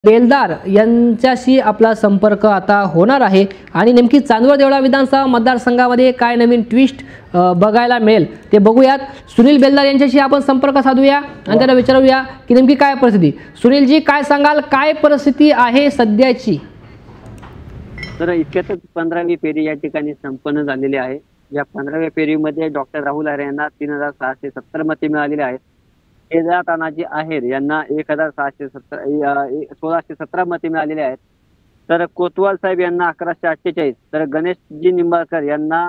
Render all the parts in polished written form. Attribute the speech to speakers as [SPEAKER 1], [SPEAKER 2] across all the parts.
[SPEAKER 1] बेलदार यांच्याशी आपला संपर्क आता होणार आहे आणि नेमकी चांदवड देवळा विधानसभा मतदारसंघामध्ये काय नवीन ट्विस्ट बघायला मिळेल ते बघूयात। सुनील बेलदार यांच्याशी आपण संपर्क साधूया आणि त्यांना विचारूया की नेमकी काय परिस्थिती। सुनील जी, काय सांगाल, काय परिस्थिती आहे सध्याची?
[SPEAKER 2] तर इतक्यातच 15वी फेरी या ठिकाणी संपन्न झालेली आहे। या 15व्या फेरीमध्ये डॉक्टर राहुल आहेर यांना 3670 मते मिळालेली आहेत। केदार तानाजी आहेर यांना 1617 मते मिळालेली आहेत। तर कोतवाल साहेब यांना 1148, तर गणेशजी निंबाळकर यांना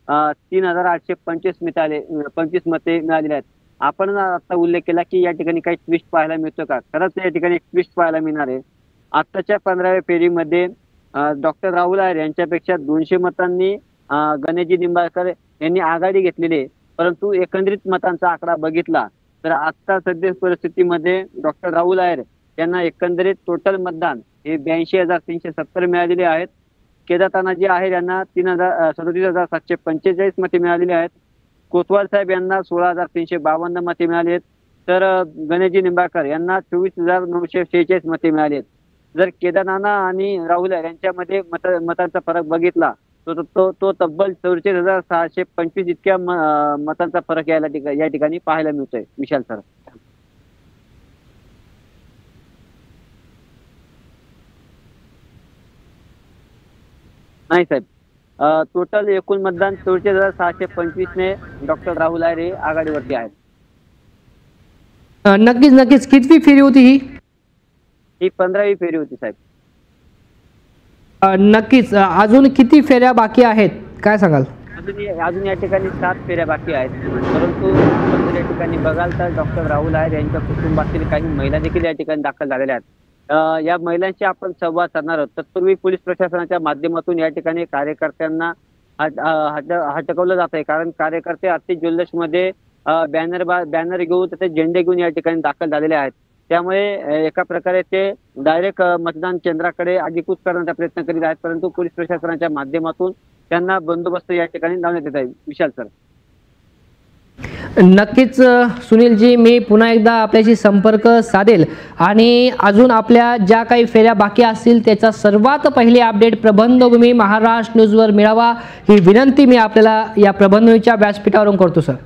[SPEAKER 2] 3825 मते मिळालेली आहेत। आपण आता उल्लेख केला की या ठिकाणी काही ट्विस्ट पाहायला मिळतो का? खरंच या ठिकाणी एक ट्विस्ट पाहायला मिळणार आहे। आताच्या 15व्या फेरीमध्ये डॉक्टर राहुल आहेर यांच्यापेक्षा 200 मतांनी गणेशजी निंबाळकर यांनी आघाडी घेतलेली आहे। परंतु एकंदरीत मतांचा आकडा बघितला तर आता सध्या परिस्थितीमध्ये डॉक्टर राहुल आहेर यांना एकंदरीत टोटल मतदान हे 82,370 मिळालेले आहेत। केदार तानाजी आहेर यांना 37,745 मते मिळालेली आहेत। कोतवाल साहेब यांना 16,352 मते मिळाली आहेत। तर गणेशजी निंबाळकर यांना 24,946 मते मिळाली आहेत। जर केदारनाना आणि राहुल आहेर यांच्यामध्ये मतांचा फरक बघितला तो तब्बल 44,625 इतक्या मतांचा फरक या ठिकाणी पाहायला मिळतोय। विशाल सर, नाही साहेब, टोटल एकूण मतदान 44,625 ने डॉक्टर राहुल आहेर हे आघाडीवरती आहेत।
[SPEAKER 1] नक्कीच कितवी फेरी होती
[SPEAKER 2] ही 15वी फेरी होती साहेब।
[SPEAKER 1] नक्कीच अजून किती फेऱ्या बाकी आहेत, काय सांगाल?
[SPEAKER 2] अजून या ठिकाणी 7 फेऱ्या बाकी आहेत। परंतु या ठिकाणी बघाल तर डॉक्टर राहुल आहेर यांच्या कुटुंबातील काही महिला देखील या ठिकाणी दाखल झालेल्या आहेत। या महिलांशी आपण संवाद साधणार आहोत। तत्पूर्वी पोलीस प्रशासनाच्या माध्यमातून या ठिकाणी कार्यकर्त्यांना हटकवलं जात आहे, कारण कार्यकर्ते अति जल्लोषमध्ये बॅनर घेऊन तसेच झेंडे घेऊन या ठिकाणी दाखल झालेले आहेत। त्यामुळे एका प्रकारे ते डायरेक्ट मतदान केंद्राकडे अधिकृत करण्याचा प्रयत्न करीत आहेत। परंतु पोलीस प्रशासनाच्या माध्यमातून त्यांना बंदोबस्त या ठिकाणी लावण्यात येत आहे। विशाल सर,
[SPEAKER 1] नक्कीच सुनीलजी, मी पुन्हा एकदा आपल्याशी संपर्क साधेल आणि अजून आपल्या ज्या काही फेऱ्या बाकी असतील त्याचा सर्वात पहिले अपडेट प्रबंधभूमी महाराष्ट्र न्यूजवर मिळावा ही विनंती मी आपल्याला या प्रबंधभूमीच्या व्यासपीठावरून करतो सर।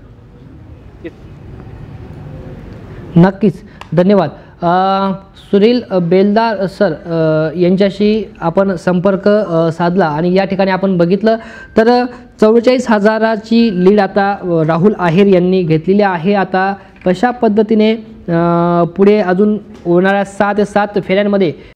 [SPEAKER 1] नक्कीच, धन्यवाद। सुनील बेलदार सर यांच्याशी आपण संपर्क साधला आणि या ठिकाणी आपण बघितलं तर 44,000ची लीड आता राहुल आहेर यांनी घेतलेली आहे। आता कशा पद्धतीने पुढे अजून होणाऱ्या 6 ते 7 फेऱ्यांमध्ये